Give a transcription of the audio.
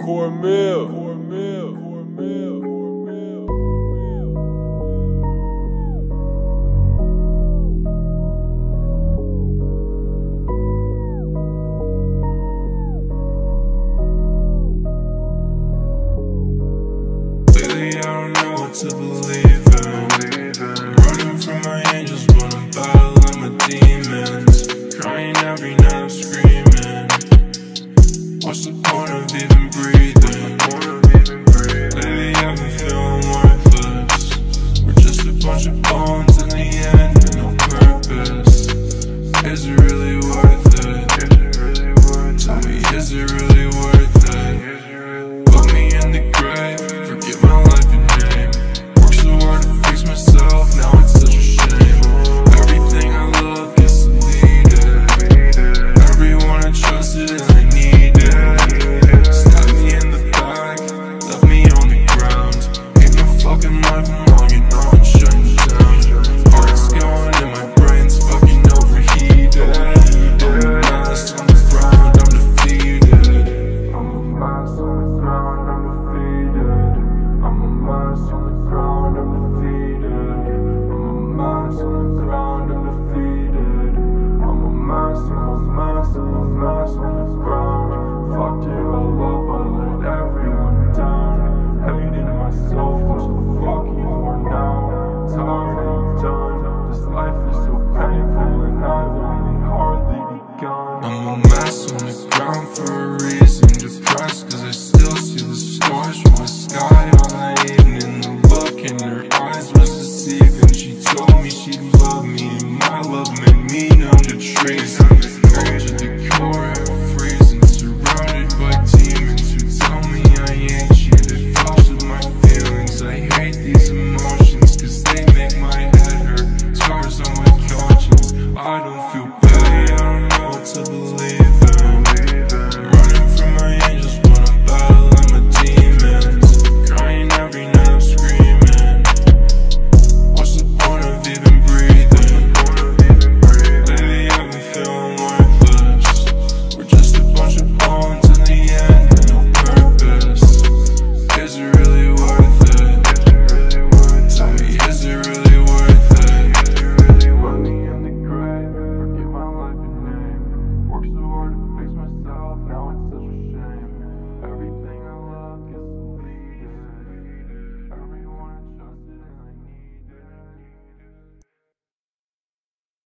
Cornmeal. Lately I don't know what to believe in. Running from my angels, but I'm battling my demons. Crying every night, I'm screaming. What's the point of even breathing? Lately I've been feeling worthless. We're just a bunch of bones in the end with no purpose. Is it really worth it? Tell me, is it really worth it? Put me in the grave, forget my life and name. Worked so hard to fix myself, now it's such a shame. Everything I love gets deleted. Everyone I trusted and I needed stabbed me in the back, left me on the ground. Ain't no fucking life, I'm logging off and shutting down. Heart's going and my brain's fucking overheated. I'm a mass on the ground, I'm defeated. I'm a mass on the ground, I'm defeated. I'm a mass on the ground, I'm defeated. I'm a mass on the ground, I'm defeated. I'm a mass on the ground. Fucked it all up, I let everyone down. Hated myself, what's the fucking war now? Tired and done, this life is so painful and I've only hardly begun. I'm a mess on the ground for a reason. Depressed cause I still see the stars from the sky all night evening. The look in her eyes was deceiving. She told me she'd love me and my love made me numb to trees. Cold to the core and freezing, surrounded by demons who tell me I ain't shit. It fucks with my feelings, I hate these